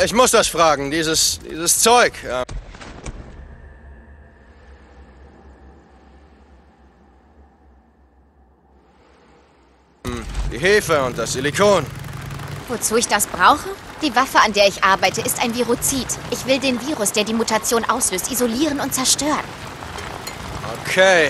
Ich muss das fragen, dieses Zeug. Die Hefe und das Silikon. Wozu ich das brauche? Die Waffe, an der ich arbeite, ist ein Viruzid. Ich will den Virus, der die Mutation auslöst, isolieren und zerstören. Okay.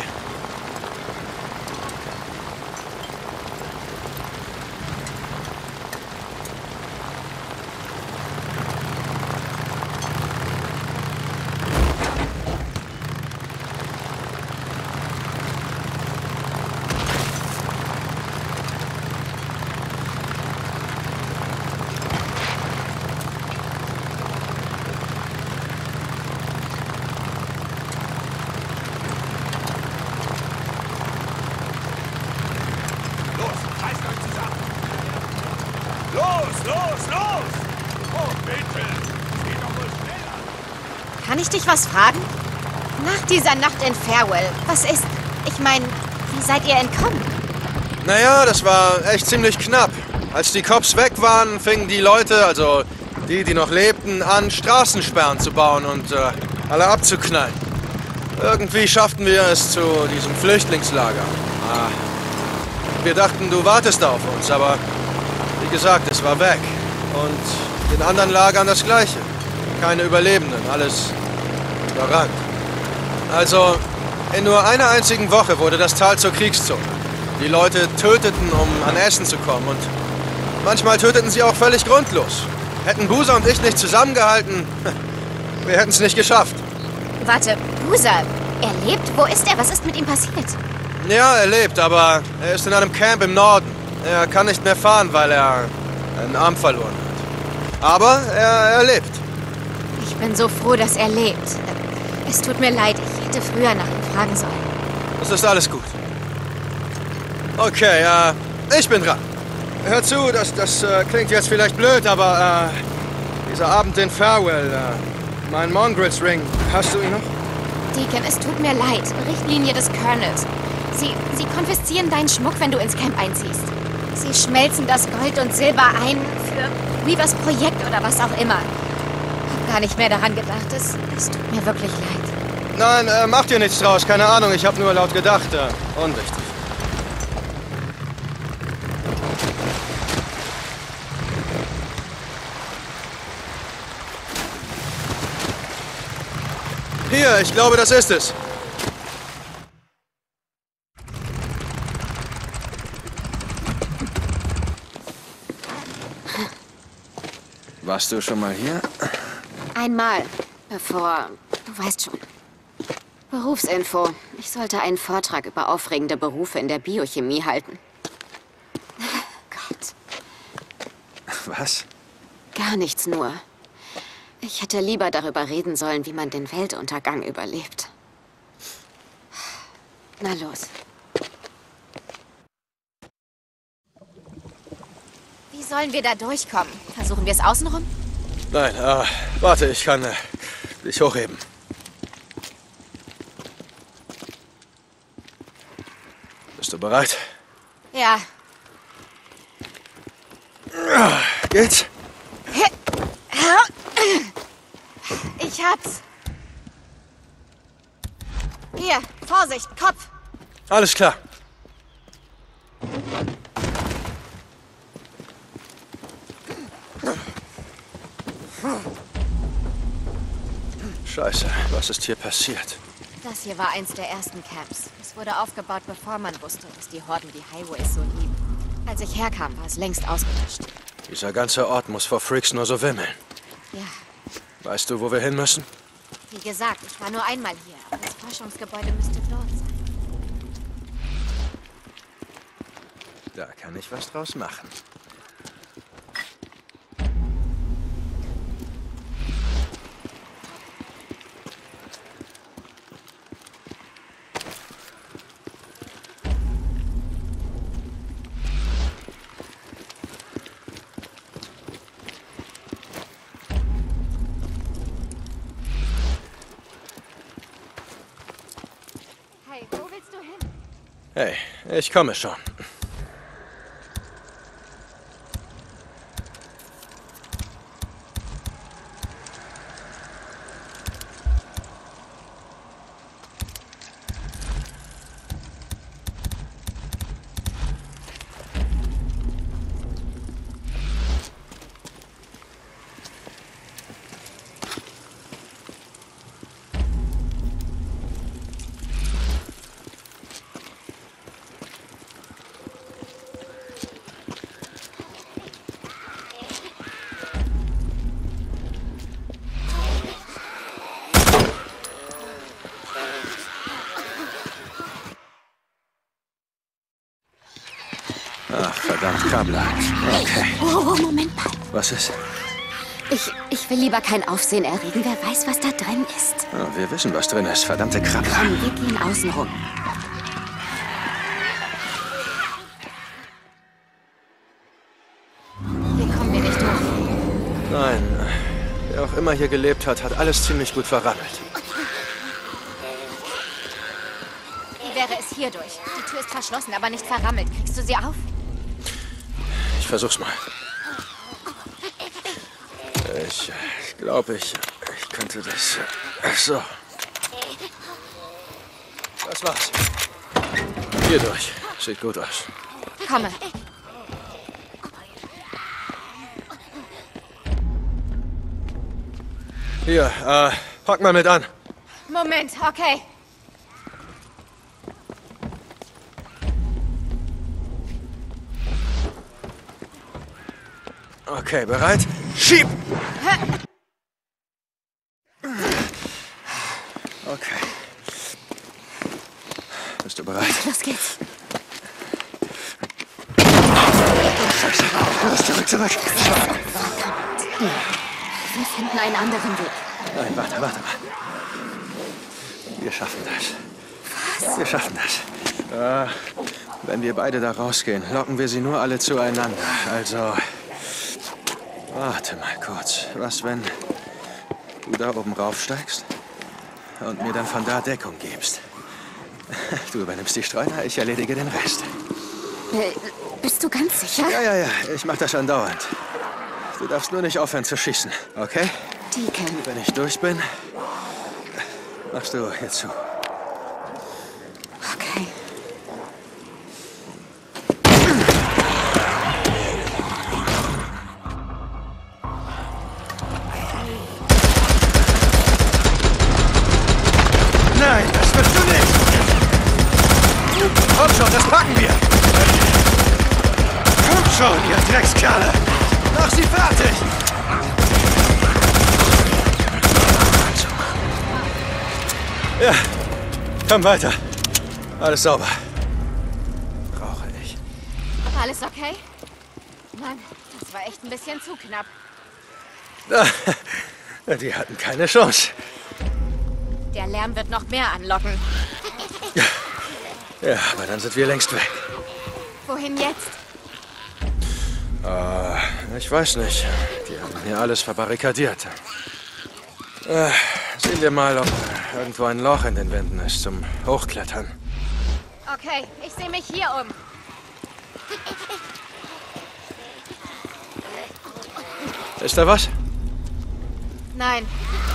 Kann ich dich was fragen? Nach dieser Nacht in Farewell, was ist... Ich meine, wie seid ihr entkommen? Naja, das war echt ziemlich knapp. Als die Cops weg waren, fingen die Leute, also die noch lebten, an, Straßensperren zu bauen und alle abzuknallen. Irgendwie schafften wir es zu diesem Flüchtlingslager. Wir dachten, du wartest auf uns, aber wie gesagt, es war weg. Und in anderen Lagern das Gleiche. Keine Überlebenden, alles überrannt. Also, in nur einer einzigen Woche wurde das Tal zur Kriegszone. Die Leute töteten, um an Essen zu kommen, und manchmal töteten sie auch völlig grundlos. Hätten Boozer und ich nicht zusammengehalten, wir hätten es nicht geschafft. Warte, Boozer, er lebt? Wo ist er? Was ist mit ihm passiert? Ja, er lebt, aber er ist in einem Camp im Norden. Er kann nicht mehr fahren, weil er einen Arm verloren hat. Aber er lebt. Ich bin so froh, dass er lebt. Es tut mir leid, ich hätte früher nach ihm fragen sollen. Das ist alles gut. Okay, ich bin dran. Hör zu, das klingt jetzt vielleicht blöd, aber dieser Abend in Farewell, mein Mongrels Ring, hast du ihn noch? Deacon, es tut mir leid. Richtlinie des Colonels. Sie konfiszieren deinen Schmuck, wenn du ins Camp einziehst. Sie schmelzen das Gold und Silber ein für Weavers Projekt oder was auch immer. Ich hab gar nicht mehr daran gedacht. Es tut mir wirklich leid. Nein, mach dir nichts draus. Keine Ahnung, ich habe nur laut gedacht. Unwichtig. Hier, ich glaube, das ist es. Warst du schon mal hier? Einmal, bevor... Du weißt schon. Berufsinfo. Ich sollte einen Vortrag über aufregende Berufe in der Biochemie halten. Gott. Was? Gar nichts nur. Ich hätte lieber darüber reden sollen, wie man den Weltuntergang überlebt. Na los. Wie sollen wir da durchkommen? Versuchen wir es außenrum? Nein, warte, ich kann dich hochheben. Bist du bereit? Ja. Geht's? Ich hab's. Hier, Vorsicht, Kopf. Alles klar. Scheiße, was ist hier passiert? Das hier war eins der ersten Camps. Es wurde aufgebaut, bevor man wusste, dass die Horden die Highways so lieben. Als ich herkam, war es längst ausgelöscht. Dieser ganze Ort muss vor Freaks nur so wimmeln. Ja. Weißt du, wo wir hin müssen? Wie gesagt, ich war nur einmal hier, aber das Forschungsgebäude müsste dort sein. Da kann ich was draus machen. Hey, wo willst du hin? Hey, ich komme schon. Krabbler. Okay. Oh, Moment mal. Was ist? Ich will lieber kein Aufsehen erregen. Wer weiß, was da drin ist. Oh, wir wissen, was drin ist. Verdammte Krabbler. Komm, wir gehen außen rum. Hier kommen wir nicht durch. Nein. Wer auch immer hier gelebt hat, hat alles ziemlich gut verrammelt. Wie wäre es hier durch? Die Tür ist verschlossen, aber nicht verrammelt. Kriegst du sie auf? Ich versuch's mal. Ich glaube, ich könnte das... So. Das war's. Hier durch. Sieht gut aus. Komme. Hier, pack mal mit an. Moment, okay. Okay, bereit? Schieb! Okay. Bist du bereit? Los geht's. Scheiße. Los, zurück. Wir finden einen anderen Weg. Nein, warte mal. Wir schaffen das. Was? Wir schaffen das. Wenn wir beide da rausgehen, locken wir sie nur alle zueinander. Also... Warte mal kurz. Was, wenn du da oben raufsteigst und mir dann von da Deckung gibst? Du übernimmst die Streuner, ich erledige den Rest. Bist du ganz sicher? Ja. Ich mach das andauernd. Du darfst nur nicht aufhören zu schießen, okay? Deacon. Wenn ich durch bin, machst du hier zu. Okay. Nein, das wirst du nicht! Komm schon, das packen wir! Komm schon, ihr Dreckskerle! Mach sie fertig! Ja, komm weiter. Alles sauber. Brauche ich. Alles okay? Mann, das war echt ein bisschen zu knapp. Die hatten keine Chance. Der Lärm wird noch mehr anlocken. Ja, aber dann sind wir längst weg. Wohin jetzt? Ich weiß nicht. Die haben hier alles verbarrikadiert. Sehen wir mal, ob irgendwo ein Loch in den Wänden ist zum Hochklettern. Okay, ich sehe mich hier um. Ist da was? Nein.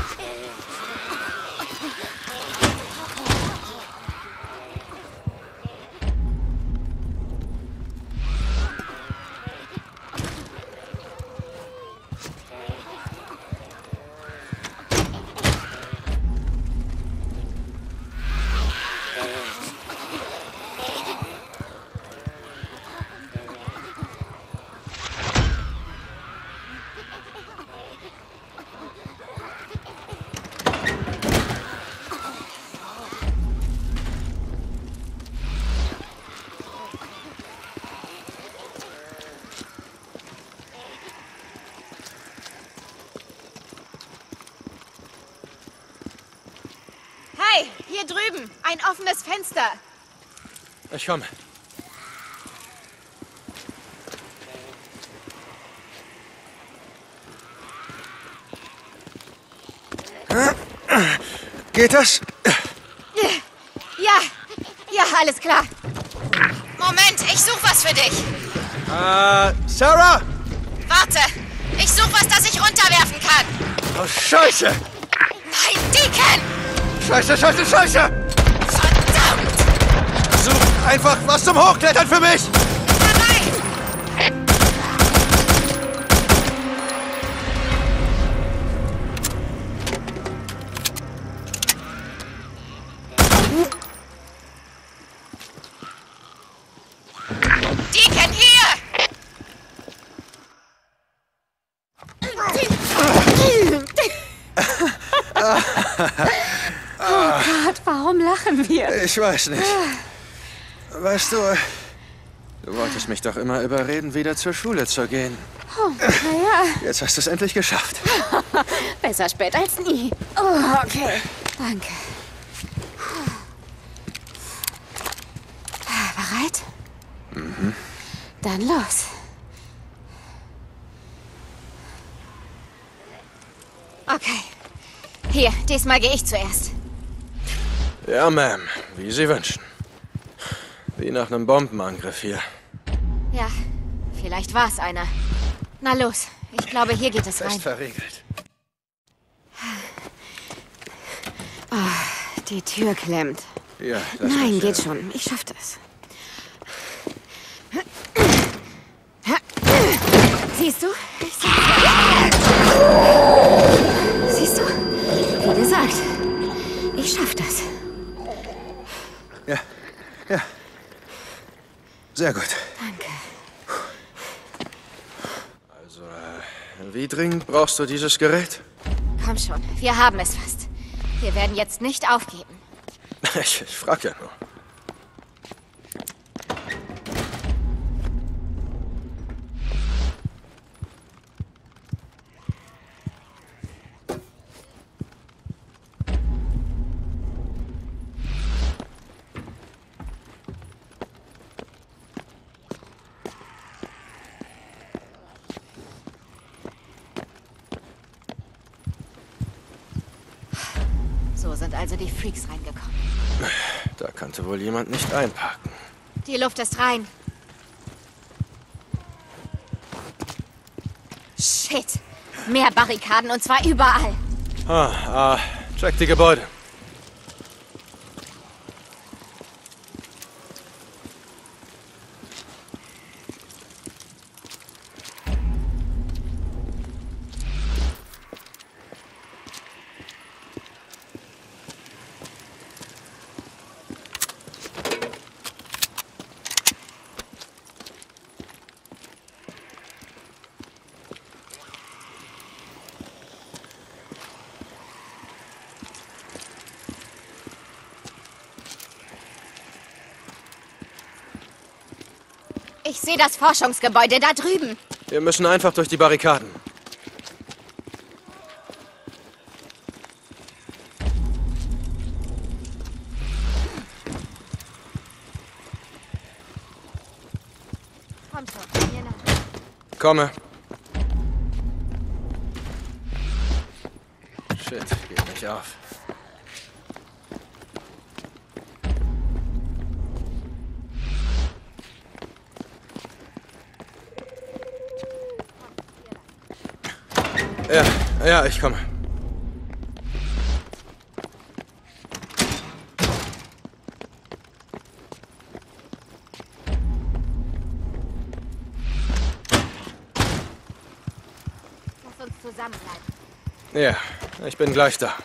Hey, hier drüben. Ein offenes Fenster. Ich komme. Geht das? Ja, alles klar. Moment, ich suche was für dich. Sarah? Warte, ich suche was, das ich runterwerfen kann. Oh, Scheiße! Nein, Deacon! Scheiße! Verdammt! Such einfach was zum Hochklettern für mich! Dabei! Deacon, hier! Oh Gott, warum lachen wir? Ich weiß nicht. Weißt du, Du wolltest mich doch immer überreden, wieder zur Schule zu gehen. Oh, naja. Jetzt hast du es endlich geschafft. Besser spät als nie. Oh, okay. Danke. Bereit? Mhm. Dann los. Okay. Hier, diesmal gehe ich zuerst. Ja, Ma'am. Wie Sie wünschen. Wie nach einem Bombenangriff hier. Ja, vielleicht war es einer. Na los, ich glaube, hier geht es rein. Fest verriegelt. Oh, die Tür klemmt. Ja, Nein, geht schon. Ich schaff das. Siehst du? Siehst du? Wie gesagt, ich schaff das. Ja, ja. Sehr gut. Danke. Also, wie dringend brauchst du dieses Gerät? Komm schon, wir haben es fast. Wir werden jetzt nicht aufgeben. Ich frag ja nur. So sind also die Freaks reingekommen. Da kannte wohl jemand nicht einparken. Die Luft ist rein. Shit. Mehr Barrikaden und zwar überall. Check die Gebäude. Ich sehe das Forschungsgebäude da drüben. Wir müssen einfach durch die Barrikaden. Komm schon, mir nach. Komme. Shit, geht nicht auf. Ja, ich komme. Lass uns zusammenbleiben. Ja, ich bin gleich da.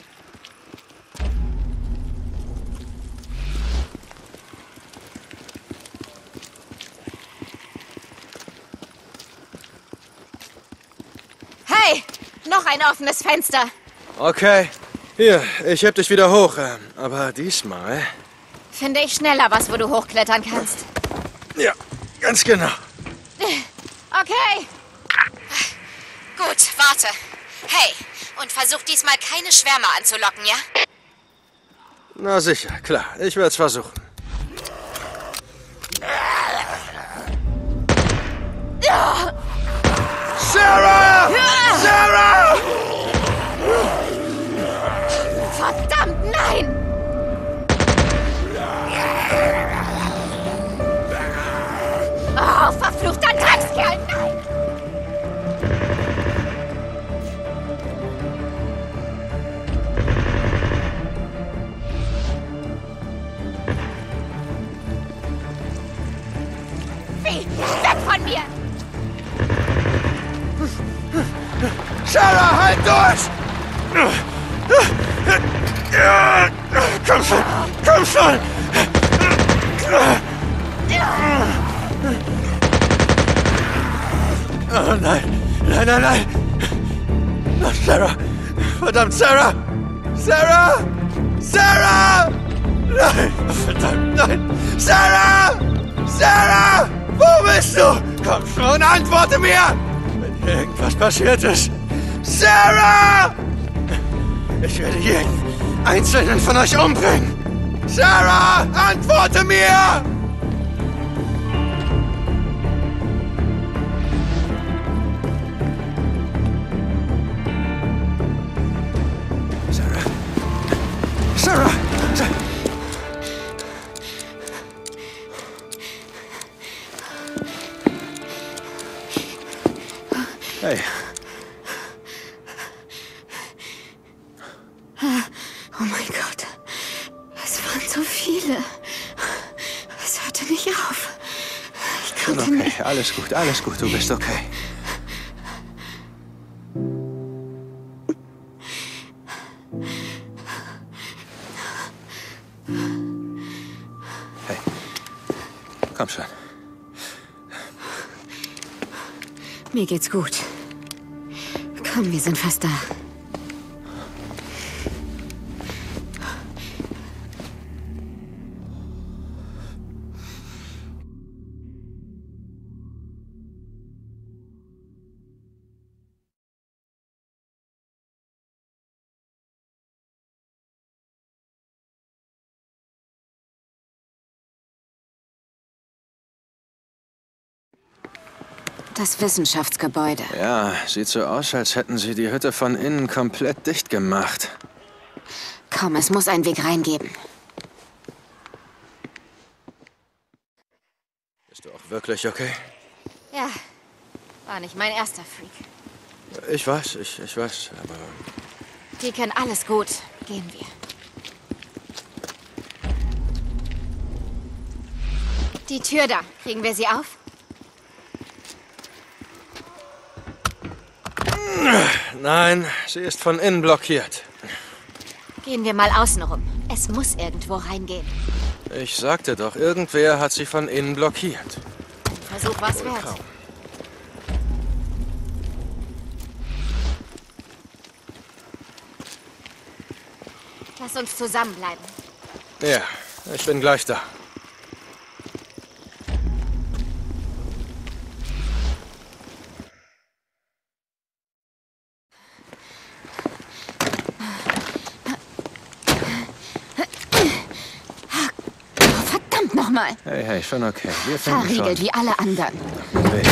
Hey, noch ein offenes Fenster. Okay. Hier, ich heb dich wieder hoch. Aber diesmal... Finde ich schneller was, wo du hochklettern kannst. Ja, ganz genau. Okay. Gut, warte. Hey, und versuch diesmal keine Schwärme anzulocken, ja? Na sicher, klar. Ich werde es versuchen. Sarah! Sarah! Verdammt, nein! Oh, verfluchter Dreckskerl, nein! Wie? Weg von mir! Sarah, halt durch! Komm schon! Komm schon! Oh nein! Nein, nein, nein! Oh, Sarah! Verdammt, Sarah! Sarah! Sarah! Nein! Verdammt, nein! Sarah! Sarah! Wo bist du? Komm schon, antworte mir! Wenn hier irgendwas passiert ist. Sarah! Ich werde jeden einzelnen von euch umbringen. Sarah, antworte mir! Sarah! Hey. Oh mein Gott. Es waren so viele. Es hörte nicht auf. Ich konnte Okay, nicht. alles gut, du bist okay. Hey, komm schon. Mir geht's gut. Komm, wir sind fast da. Das Wissenschaftsgebäude. Ja, sieht so aus, als hätten sie die Hütte von innen komplett dicht gemacht. Komm, es muss einen Weg reingeben. Bist du auch wirklich okay? Ja, war nicht mein erster Freak. Ich weiß, ich weiß, aber... Die können alles gut. Gehen wir. Die Tür da. Kriegen wir sie auf? Nein, sie ist von innen blockiert. Gehen wir mal außen rum. Es muss irgendwo reingehen. Ich sagte doch, irgendwer hat sie von innen blockiert. Ein Versuch war's wert. Kaum. Lass uns zusammenbleiben. Ja, ich bin gleich da. Verdammt nochmal! Hey, schon okay. Wir finden Verriegelt schon. wie alle anderen. Weg.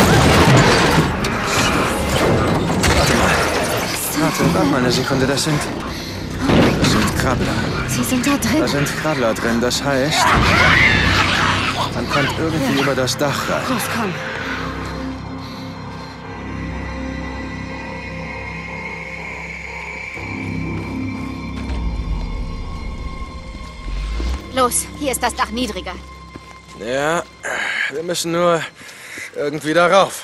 Warte mal eine Sekunde, das sind Krabbler. Sie sind da drin. Da sind Krabbler drin, das heißt, man kommt irgendwie über das Dach rein. Los, komm. Los, hier ist das Dach niedriger. Ja, wir müssen nur irgendwie darauf.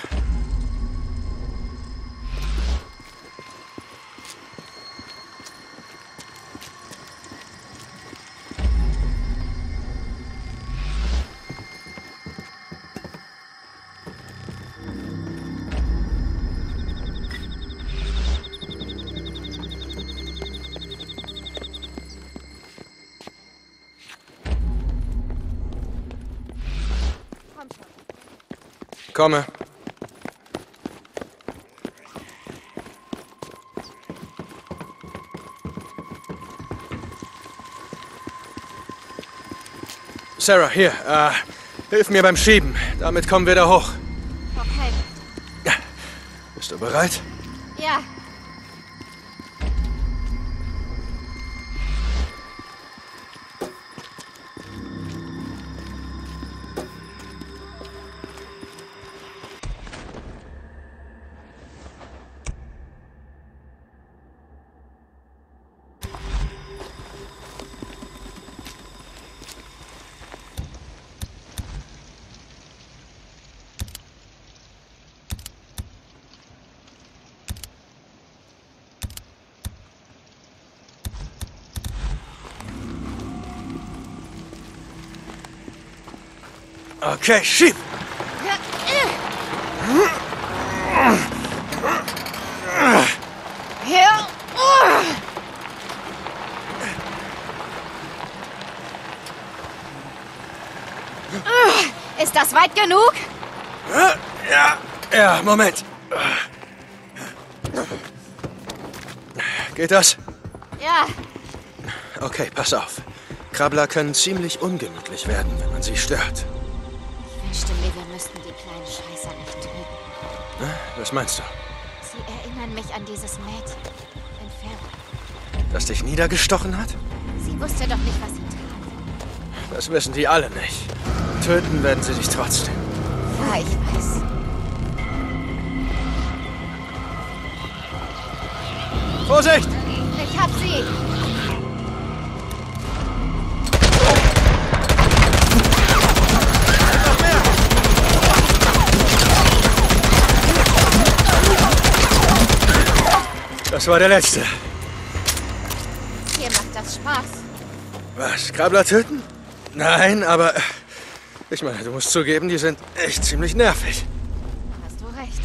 Komme. Sarah, hier, hilf mir beim Schieben. Damit kommen wir da hoch. Okay. Bist du bereit? Ja. Okay, schieb! Hier. Ist das weit genug? Ja, Moment. Geht das? Ja. Okay, pass auf. Krabbler können ziemlich ungemütlich werden, wenn man sie stört. Ich wünschte mir, wir müssten die kleinen Scheißer nicht töten. Was meinst du? Sie erinnern mich an dieses Mädchen in Farewell. Das dich niedergestochen hat? Sie wusste doch nicht, was sie tat. Das wissen die alle nicht. Töten werden sie dich trotzdem. Ja, ich weiß. Vorsicht! Ich hab sie. Noch mehr! Das war der letzte. Hier macht das Spaß. Was, Krabbler töten? Nein, aber... Ich meine, du musst zugeben, die sind echt ziemlich nervig. Hast du recht.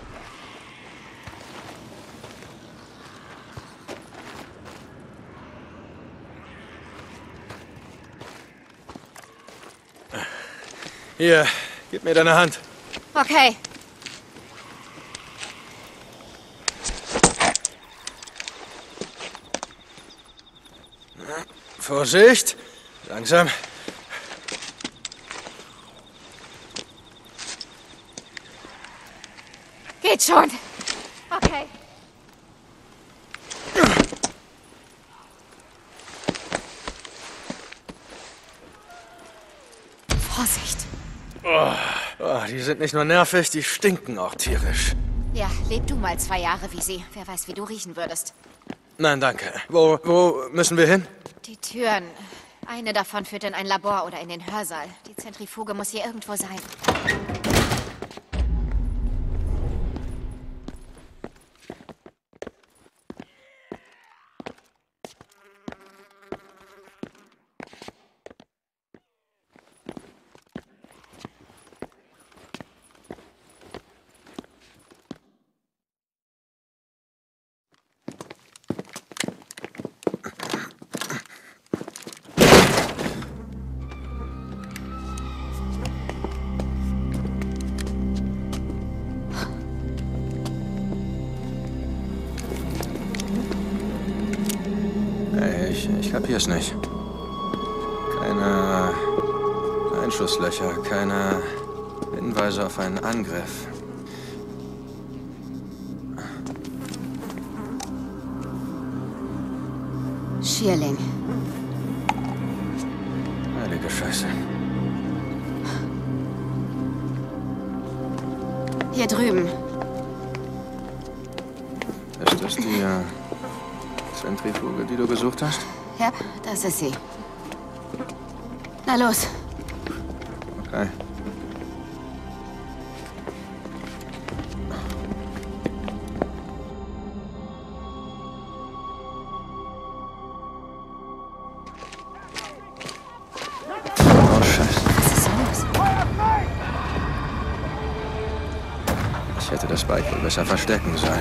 Hier, gib mir deine Hand. Okay. Vorsicht! Langsam. Geht schon. Okay. Vorsicht. Oh, die sind nicht nur nervig, die stinken auch tierisch. Ja, leb du mal 2 Jahre wie sie. Wer weiß, wie du riechen würdest. Nein, danke. Wo müssen wir hin? Die Türen. Eine davon führt in ein Labor oder in den Hörsaal. Die Zentrifuge muss hier irgendwo sein. Ich kapier's nicht. Keine Einschusslöcher, keine Hinweise auf einen Angriff. Schierling. Heilige Scheiße. Hier drüben. Ist das die Zentrifuge, die du gesucht hast? Ja, das ist sie. Na los. Okay. Oh, Scheiße. Was ist los? Ich hätte das Bike wohl besser verstecken sollen.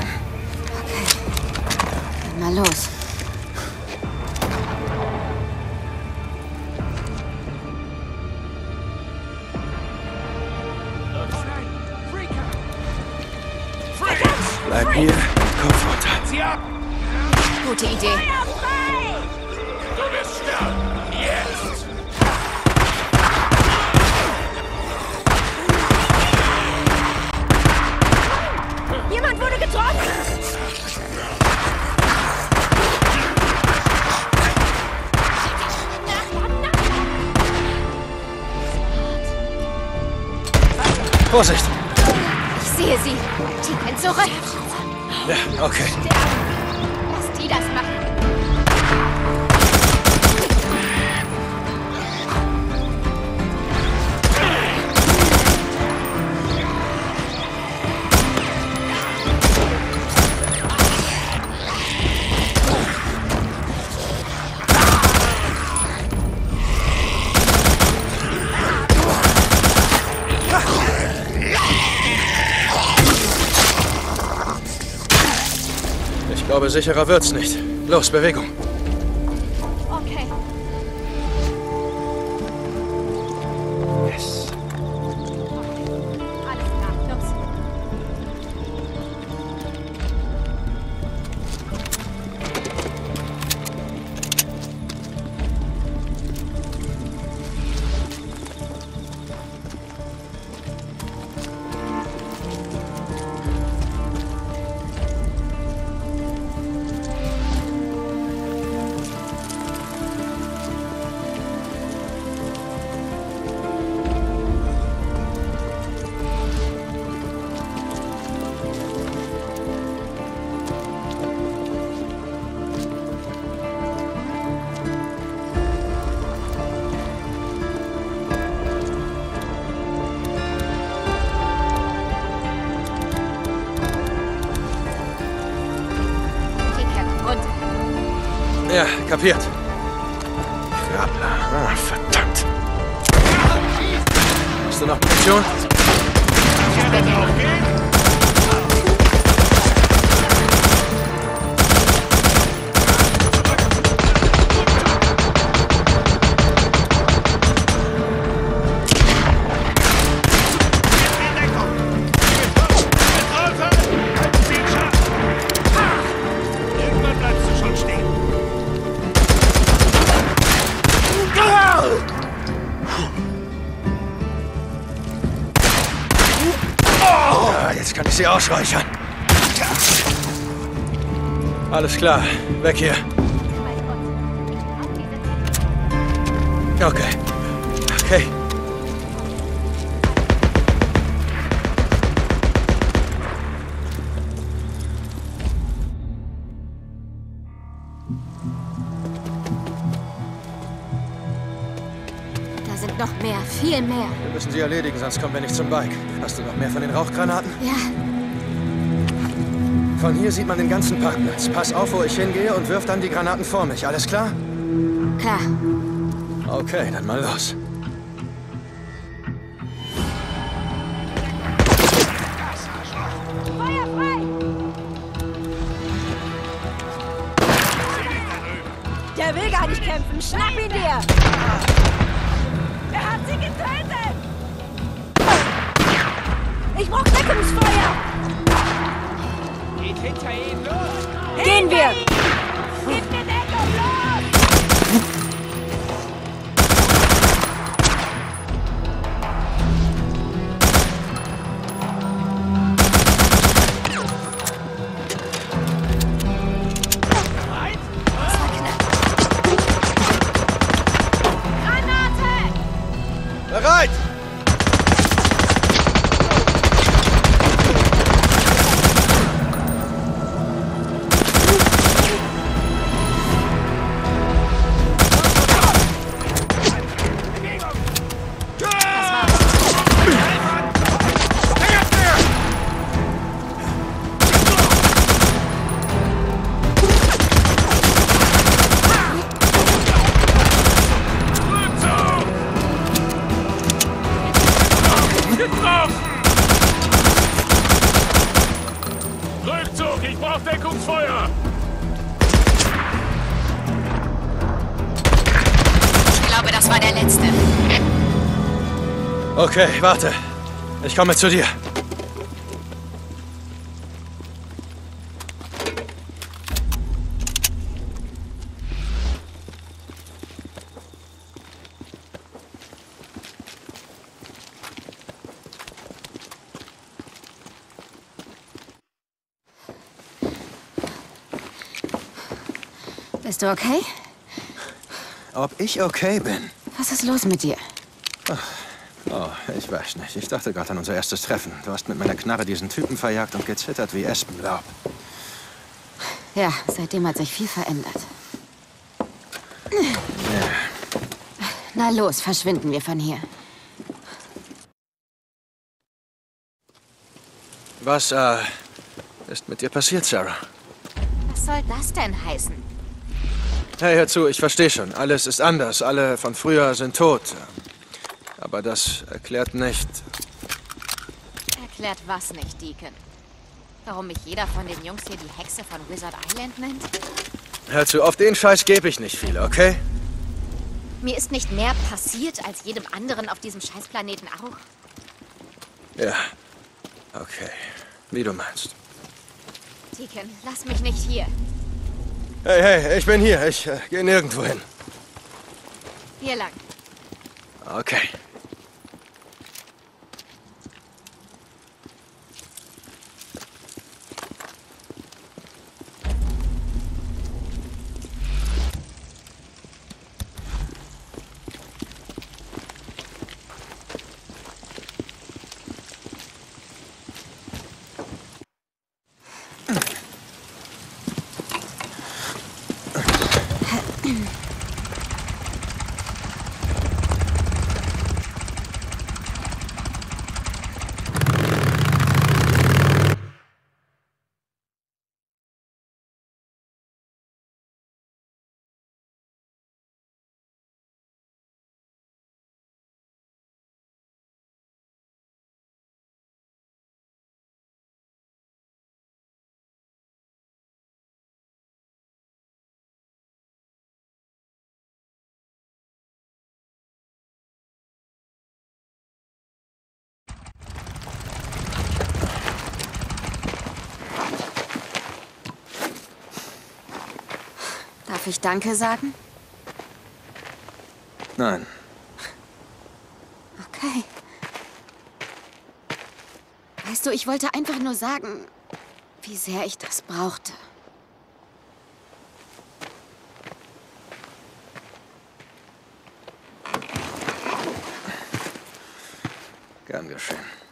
Na los. Bleib hier, Kopf runter. Gute Idee. Du wirst sterben. Jetzt! Jemand wurde getroffen! Vorsicht! Ich sehe sie. Die rennt zurück. Ja, okay. Lass die das machen. Ich glaube, sicherer wird's nicht. Los, Bewegung. Okay. Yes. Ja, kapiert. Grappler. Ah, verdammt. Hast du noch Munition? Irgendwann bleibst du schon stehen. Jetzt kann ich sie ausräuchern. Alles klar. Weg hier. Okay. Okay. Da sind noch mehr, viel mehr. Wir müssen sie erledigen, sonst kommen wir nicht zum Bike. Hast du noch mehr von den Rauchgranaten? Ja, Von hier sieht man den ganzen Parkplatz. Pass auf, wo ich hingehe und wirf dann die Granaten vor mich. Alles klar? klar. Okay, dann mal los. Feuer frei! Der will gar nicht kämpfen. Schnapp ihn dir! Er hat sie getötet! Ich brauch Deckungsfeuer! Geht hinter ihm los! Gehen wir! Gib mir Deckung, los! Das war knapp. Granate! Bereit! Getroffen! Rückzug, ich brauche Deckungsfeuer! Ich glaube, das war der letzte. Okay, warte. Ich komme zu dir. Bist du okay? Ob ich okay bin? Was ist los mit dir? Oh, ich weiß nicht. Ich dachte gerade an unser erstes Treffen. Du hast mit meiner Knarre diesen Typen verjagt und gezittert wie Espenlaub. Ja, seitdem hat sich viel verändert. Ja. Na los, verschwinden wir von hier. Was, ist mit dir passiert, Sarah? Was soll das denn heißen? Hey, hör zu, ich verstehe schon. Alles ist anders. Alle von früher sind tot. Aber das erklärt nicht... Erklärt was nicht, Deacon? Warum mich jeder von den Jungs hier die Hexe von Wizard Island nennt? Hör zu, auf den Scheiß gebe ich nicht viel, okay? Mir ist nicht mehr passiert als jedem anderen auf diesem Scheißplaneten auch. Ja. Okay. Wie du meinst. Deacon, lass mich nicht hier. Hey, hey, ich bin hier. Ich gehe nirgendwo hin. Hier lang. Okay. Darf ich Danke sagen? Nein. Okay. Weißt du, ich wollte einfach nur sagen, wie sehr ich das brauchte. Gern geschehen.